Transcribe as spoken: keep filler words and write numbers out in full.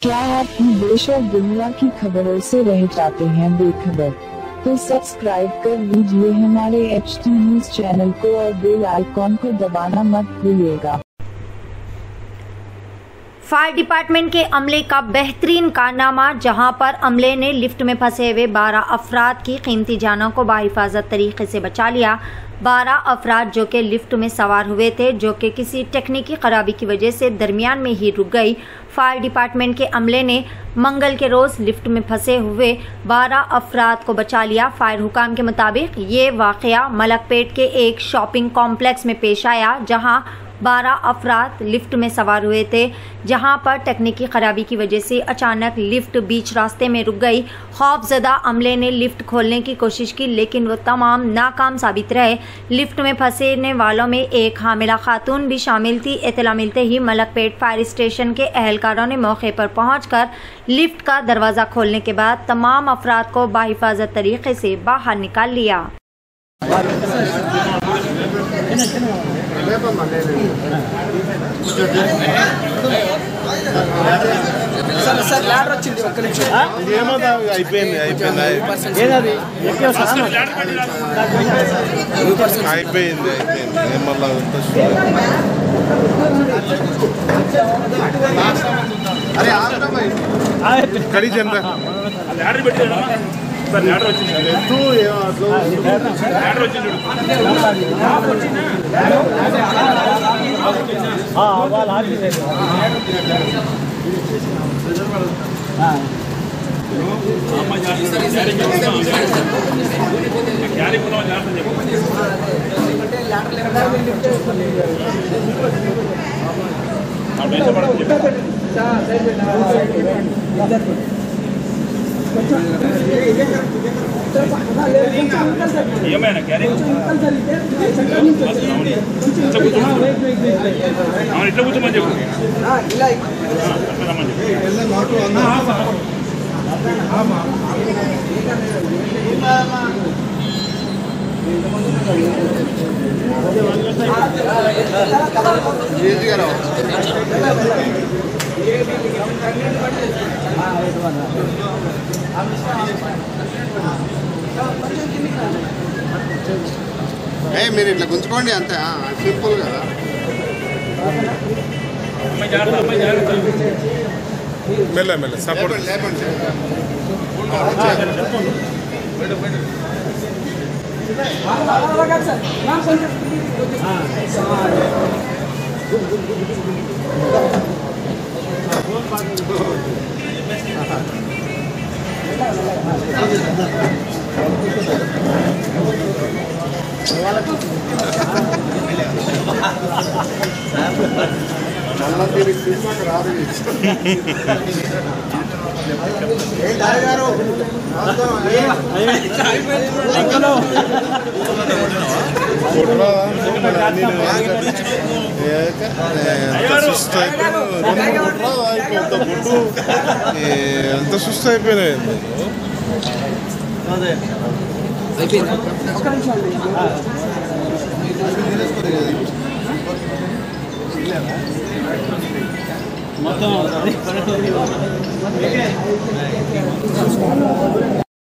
क्या आप भी देश और दुनिया की खबरों से रह जाते हैं बेखबर? तो सब्सक्राइब कर लीजिए हमारे एच टी न्यूज चैनल को और बेल आइकॉन को दबाना मत भूलिएगा। फायर डिपार्टमेंट के अमले का बेहतरीन कारनामा, जहां पर अमले ने लिफ्ट में फंसे हुए बारह अफराद की कीमती जानों को बाहिफाजत तरीके से बचा लिया। बारह अफराद जो कि लिफ्ट में सवार हुए थे, जो कि किसी टेक्निकी खराबी की वजह से दरमियान में ही रुक गई। फायर डिपार्टमेंट के अमले ने मंगल के रोज लिफ्ट में फंसे हुए बारह अफराद को बचा लिया। फायर हुकाम के मुताबिक ये वाकया मलकपेट के एक शॉपिंग कॉम्प्लेक्स में पेश आया, जहां बारह अफराद लिफ्ट में सवार हुए थे, जहां पर तकनीकी खराबी की वजह से अचानक लिफ्ट बीच रास्ते में रुक गई। खौफजदा अमले ने लिफ्ट खोलने की कोशिश की, लेकिन वो तमाम नाकाम साबित रहे। लिफ्ट में फंसने वालों में एक हामिला खातून भी शामिल थी। इत्तला मिलते ही मलकपेट फायर स्टेशन के एहलकारों ने मौके पर पहुंचकर लिफ्ट का दरवाज़ा खोलने के बाद तमाम अफराद को बाहिफाजत तरीके से बाहर निकाल लिया। సార్ సార్ ల్యాడర్ వచ్చింది ఒక్క నిమిషం ఏమదా అయిపోయింది అయిపోయింది ఏదది అయిపోయింది అయిపోయింది మళ్ళీ అరే ఆగరా భాయ్ కడి జనరా ల్యాడర్ పెట్టారా సార్ ల్యాడర్ వచ్చింది తూ ల్యాడర్ వచ్చింది हां वाल आती है हां अम्मा जा रही क्यारी को जा रही అంటే ల్యాడర్ లేకుండా ఆ బెంచ్ పడుతుంది సార్ సైడ్ ఇద్దరు ఏమైనా క్యారీ ఇట్లా కూర్చోమని చెప్పు ఇలా మీరు ఇట్లా గుంజుకోండి అంతే సింపుల్ కదా మెల్ల మెల్ల సపోర్ట్ లేపండి ఎంత సుస్థ అయిపోయినాయి మొత్తం